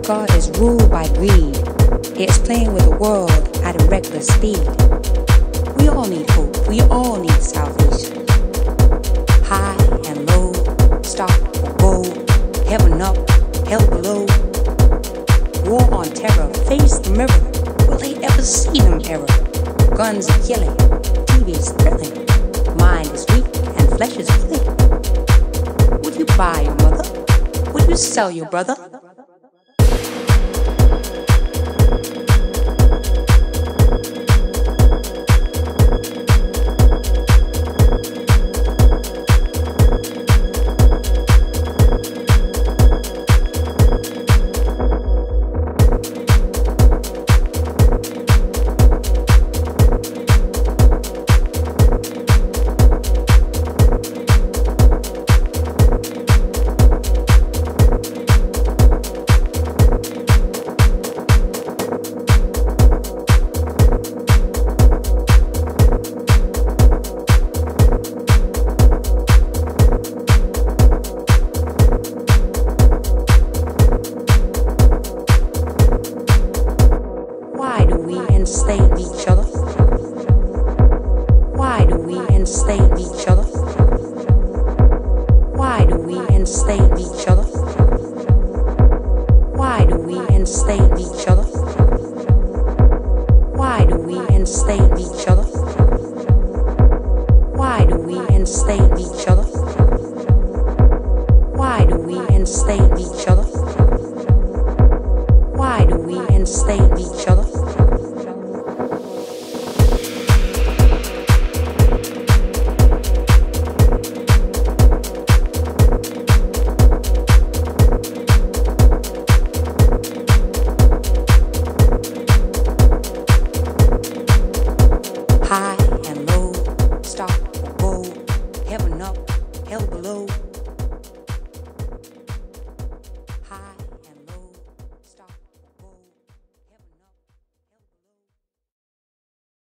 America is ruled by greed. It's playing with the world at a reckless speed. We all need hope. We all need salvation. High and low, stop or go, heaven up, hell below. War on terror, face the mirror. Will they ever see them error? Guns are killing, TV's thrilling. Mind is weak and flesh is willing. Would you buy your mother? Would you sell your brother? Enslave each other?